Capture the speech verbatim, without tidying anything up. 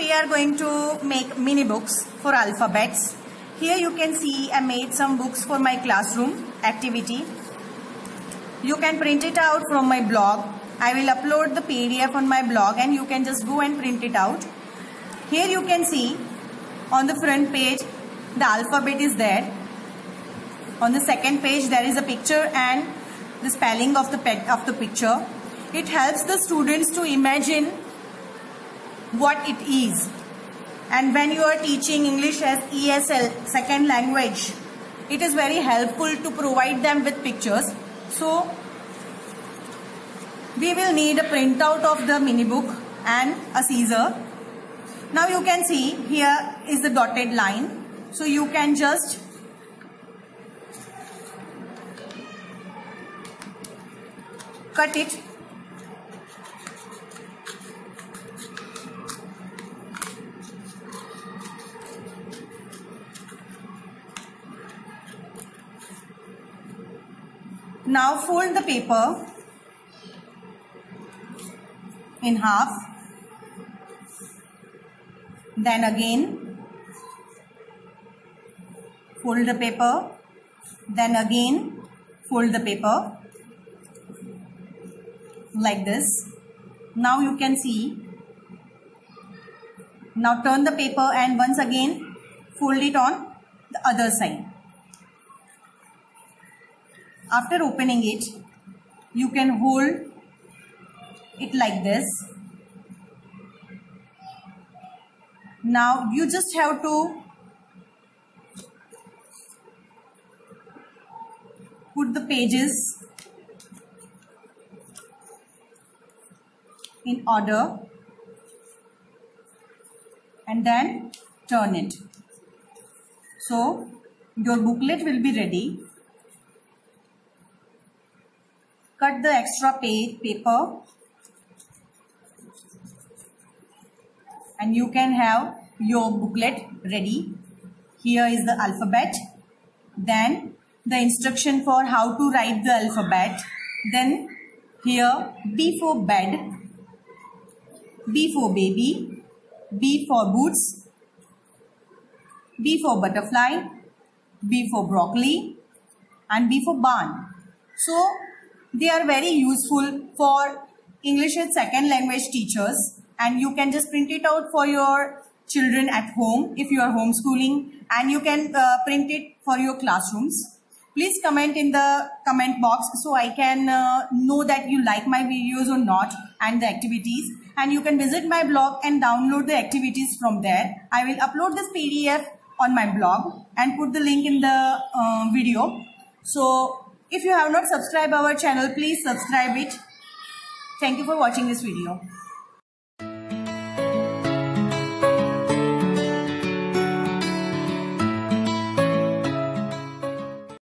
we are going to make mini books for alphabets. Here you can see I made some books for my classroom activity. You can print it out from my blog. I will upload the P D F on my blog and you can just go and print it out. Here you can see on the front page the alphabet is there. On the second page there is a picture and the spelling of the pet of the picture. It helps the students to imagine what it is. And when you are teaching English as E S L, second language, it is very helpful to provide them with pictures. So we will need a printout of the mini book and a scissor. Now you can see here is the dotted line. So you can just cut it. Now fold the paper in half, then again fold the paper, then again fold the paper like this. Now you can see, now turn the paper and once again fold it on the other side. After opening it, you can hold it like this. Now you just have to put the pages in order and then turn it. So your booklet will be ready. Cut the extra page paper and you can have your booklet ready. Here is the alphabet, then the instruction for how to write the alphabet, then here B for bed, B for baby, B for boots, B for butterfly, B for broccoli and B for barn. So they are very useful for English as second language teachers, and you can just print it out for your children at home if you are homeschooling, and you can uh, print it for your classrooms. Please comment in the comment box so I can uh, know that you like my videos or not and the activities, and you can visit my blog and download the activities from there. I will upload this P D F on my blog and put the link in the uh, video. So if you have not subscribed our channel, please subscribe it. Thank you for watching this video.